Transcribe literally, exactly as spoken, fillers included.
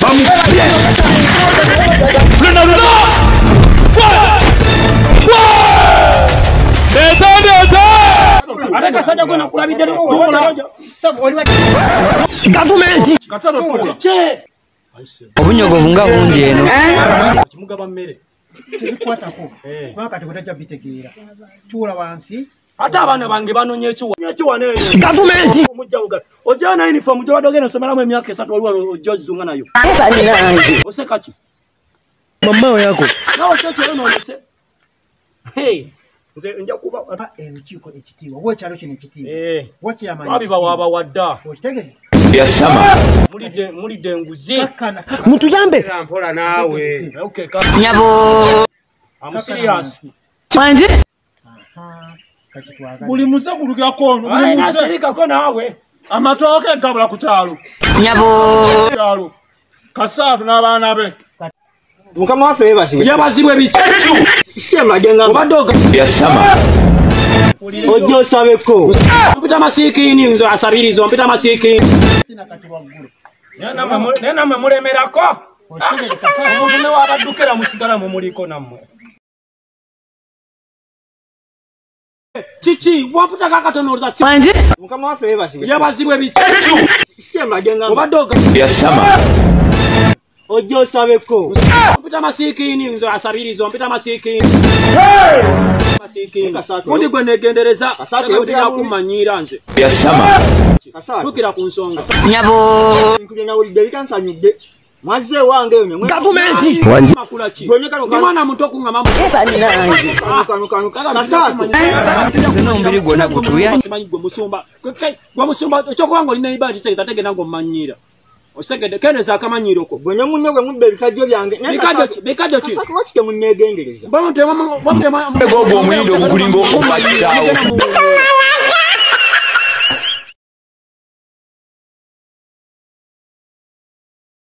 Luna luna. Deta deta. Adaka saja kuna kulabide dola. Government. Kasaro pote. Che. Obunyogo bunga bunje eno. Kimugaba mmere. Tulikwatako. Mwakati kutaja bitegeera. Tuula wansi. Ata abana bange banonye ekiwa. Ekiwa ne. Government. Omujja uga. Ojana uniform jo badogena someramu emyaka esatu waliwo George Zunga nayo. Osekachi. Mama yako. Nawo secho eno olese. Hey. Nze nja kuba ata ebikiiko ekitiibwa wo kyalo kino ekitiibwa eh wati yamanyi babi bawaba wadda okitegeze byasama mulide mulide nguzi muntu yambe mpola nawe okay nyabo I'm serious manje aha kati twaga buli muze kulukira kono buli muze serika ko nawe amatoke gabula ku kyalo nyabo kyalo kasatu n'abaana be mukama wafe yebasi yabazibwe bichu sema jenga obadoga byasama ojo sabeko mpita masikini nzo asabirizo mpita masikini sina kati waguru nena mama nena mamulemerako omuntu ne wabadukira musigala mu muliko namwe chichi waputa kakatono za manje mukama wafe yebasi yabazibwe bichu sema jenga obadoga byasama ojo sabeko mpita masikini nzo asabirizo mpita masikini masikini kundi gwe negendereza kasatu yakumanyira nze byasama kasatu tukira ku nsonga nyabo nkugenda uli delikansanyidde mwaze wange yo government wanje makula ki mwana muto kunga mama kanu kanu kasatu zino mbiri gona kutuya manyi gwe musumba gwe musumba chokuwango lina ibati tete tatege ngo manyira osegede keneza akamanyiro ko bwenye munne gwe mubbe bikajjo byange bikajjo bikajjo ki kasatu wakike munnegendereza bamutema bamutema ego gwo muyindo okulingo okubakitawo